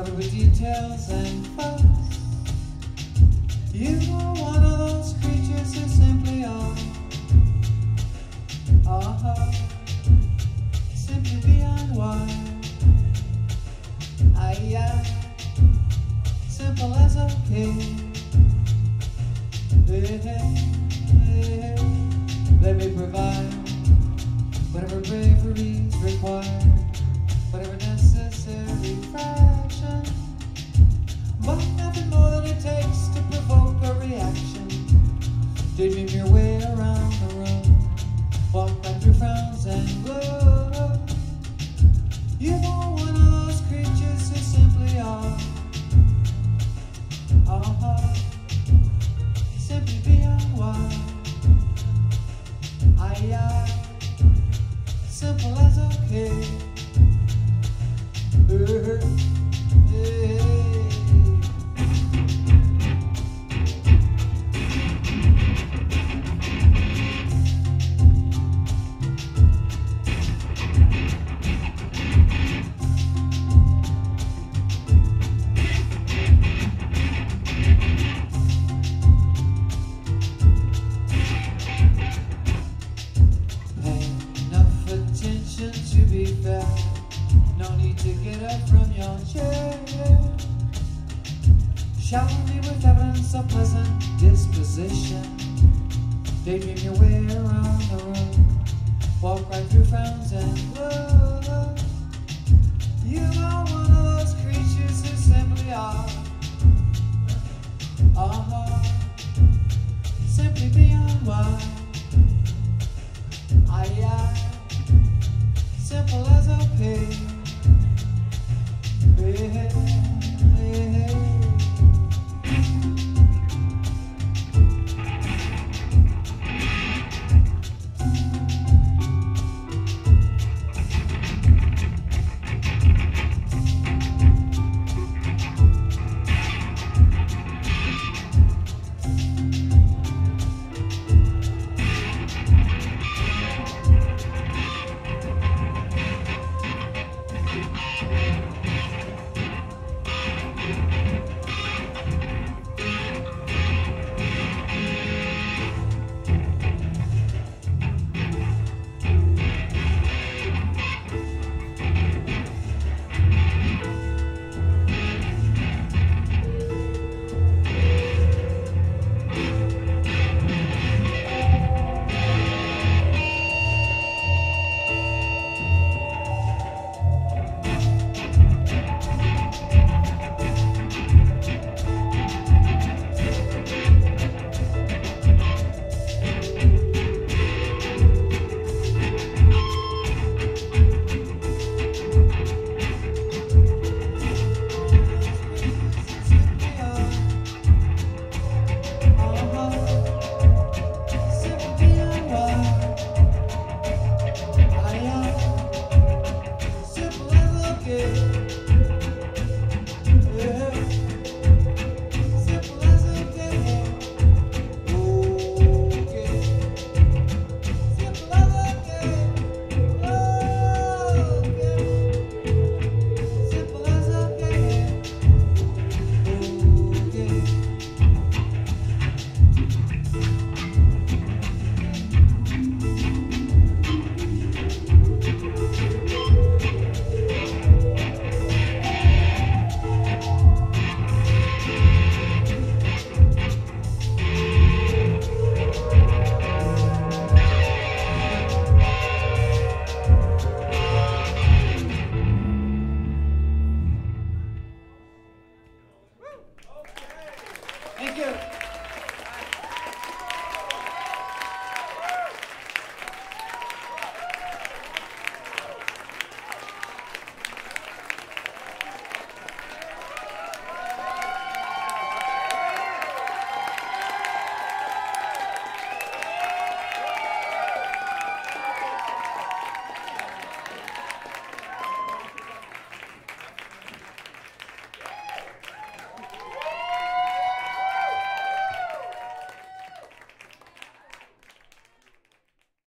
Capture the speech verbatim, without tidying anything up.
covered with details and fuss. You are one of those creatures who simply are. Uh-huh. Simply beyond wild. Aye, aye. Simple as okay. Hey, hey, hey. Let me provide whatever bravery's required, whatever necessary fraction, but nothing more than it takes to provoke a reaction. Daydream your way around the room, walk right through frowns and glow. You are one of those creatures who simply are. Uh-huh. Simply beyond wild. Aye, aye. Simple as okay. Hey, hey, hey. To be fair, no need to get up from your chair. Shower me with evidence of pleasant disposition. Daydream your way around the room, walk right through frowns and glow. You are one of those creatures who simply are. Uh-huh. Simply beyond wild. Aye, aye. Simple as okay. Hey, hey, hey, hey. Thank you.